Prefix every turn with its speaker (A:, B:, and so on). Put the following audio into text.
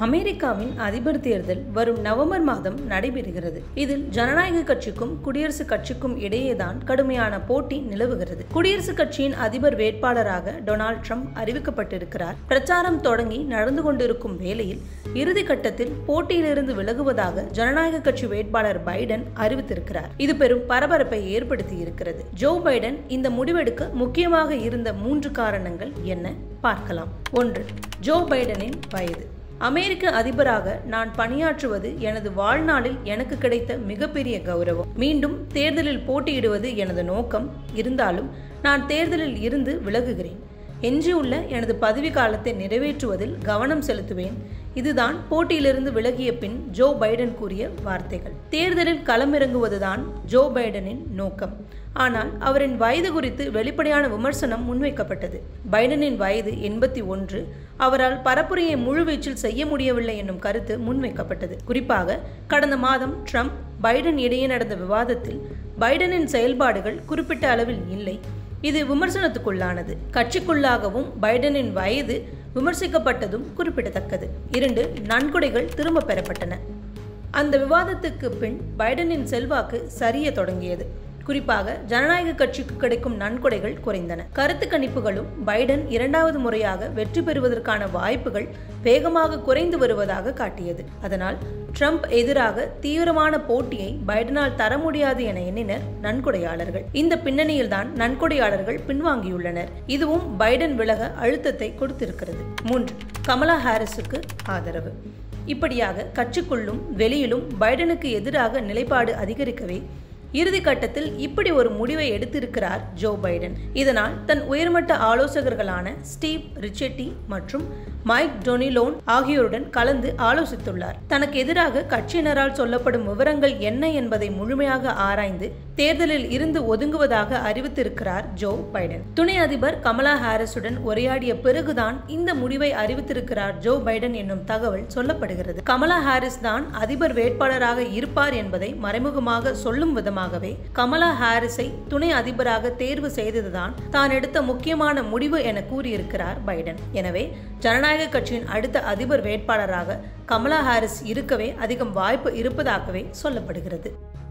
A: அமெரிக்காவின் அதிபர் தேர்தல் வரும் நவம்பர் மாதம் நடைபெறுகிறது. இதில் ஜனநாயக கட்சிக்கும் குடியரசுக் கட்சிக்கும் இடையேதான் கடுமையான போட்டி நிலவுகிறது. குடியரசுக் கட்சியின் அதிபர் வேட்பாளராக டொனால்ட் ட்ரம்ப் அறிவிக்கப்பட்டிருக்கிறார். பிரச்சாரம் தொடங்கி நடந்து கொண்டிருக்கும் வேளையில் இறுதி கட்டத்தில் போட்டியிலிருந்து விலகுவதாக ஜனநாயக கட்சி வேட்பாளர் பைடன் அறிவித்திருக்கிறார். இது பெரும் பரபரப்பை ஏற்படுத்தி இருக்கிறது. ஜோ பைடன் இந்த முடிவெடுக்க முக்கியமாக இருந்த 3 காரணங்கள் என்ன பார்க்கலாம். 1. ஜோ பைடனின் வயது. அமெரிக்க அதிபராக நான் பணியாற்றுவது எனது வாழ்நாளில் எனக்கு கிடைத்த மிகப்பெரிய கௌரவம். மீண்டும் தேர்தலில் போட்டியிடுவது எனது நோக்கம். இருந்தாலும் நான் தேர்தலில் இருந்து விலகுகிறேன். எஞ்சியுள்ள எனது பதவி காலத்தை நிறைவேற்றுவதில் கவனம் செலுத்துவேன். இதுதான் போட்டியிலிருந்து விலகிய பின் ஜோ பைடன் கூறிய வார்த்தைகள். தேர்தலில் களமிறங்குவதுதான் ஜோ பைடனின் நோக்கம். ஆனால் அவரின் வயது குறித்து வெளிப்படையான விமர்சனம் முன்வைக்கப்பட்டது. பைடனின் வயது 81. அவரால் பரப்புரையை முழுவீச்சில் செய்ய முடியவில்லை என்னும் கருத்து முன்வைக்கப்பட்டது. குறிப்பாக கடந்த மாதம் ட்ரம்ப் பைடன் இடையே நடந்த விவாதத்தில் பைடனின் செயல்பாடுகள் குறிப்பிட்ட அளவில் இல்லை. இது விமர்சனத்துக்குள்ளானது. கட்சிக்குள்ளாகவும் பைடனின் வயது விமர்சிக்கப்பட்டதும் குறிப்பிடத்தக்கது. 2. நன்கொடைகள் திரும்ப பெறப்பட்டன. அந்த விவாதத்துக்கு பின் பைடனின் செல்வாக்கு சரிய தொடங்கியது. குறிப்பாக ஜனநாயக கட்சிக்கு கிடைக்கும் நன்கொடைகள் குறைந்தன. கருத்து கணிப்புகளும் பைடன் 2வது முறையாக வெற்றி பெறுவதற்கான வாய்ப்புகள் வேகமாக குறைந்து வருவதாக காட்டியது. அதனால் ட்ரம்ப் எதிராக தீவிரமான போட்டியை பைடனால் தர முடியாது என எண்ணினர் நன்கொடையாளர்கள். இந்த பின்னணியில்தான் நன்கொடையாளர்கள் பின்வாங்கியுள்ளனர். இதுவும் பைடன் விலக அழுத்தத்தை கொடுத்திருக்கிறது. 3. கமலா ஹாரிஸுக்கு ஆதரவு. இப்படியாக கட்சிக்குள்ளும் வெளியிலும் பைடனுக்கு எதிராக நிலைப்பாடு அதிகரிக்கவே இறுதி கட்டத்தில் இப்படி ஒரு முடிவை எடுத்திருக்கிறார் ஜோ பைடன். இதனால் தன் உயர்மட்ட ஆலோசகர்களான ஸ்டீவ் ரிச்செட்டி மற்றும் மைக் டொனிலோன் ஆகியோருடன் கலந்து ஆலோசித்துள்ளார். தனக்கு எதிராக கட்சியினரால் சொல்லப்படும் விவரங்கள் என்ன என்பதை முழுமையாக ஆராய்ந்து தேர்தலில் இருந்து ஒதுங்குவதாக அறிவித்திருக்கிறார் ஜோ பைடன். துணை அதிபர் கமலா ஹாரிஸுடன் உரையாடிய பிறகுதான் இந்த முடிவை அறிவித்திருக்கிறார் ஜோ பைடன் என்னும் தகவல் சொல்லப்படுகிறது. கமலா ஹாரிஸ் தான் அதிபர் வேட்பாளராக இருப்பார் என்பதை மறைமுகமாக சொல்லும் விதமாகவே கமலா ஹாரிஸை துணை அதிபராக தேர்வு செய்ததுதான் தான் எடுத்த முக்கியமான முடிவு என கூறியிருக்கிறார் பைடன். எனவே ஜனநாயக கட்சியின் அடுத்த அதிபர் வேட்பாளராக கமலா ஹாரிஸ் இருக்கவே அதிகம் வாய்ப்பு இருப்பதாகவே சொல்லப்படுகிறது.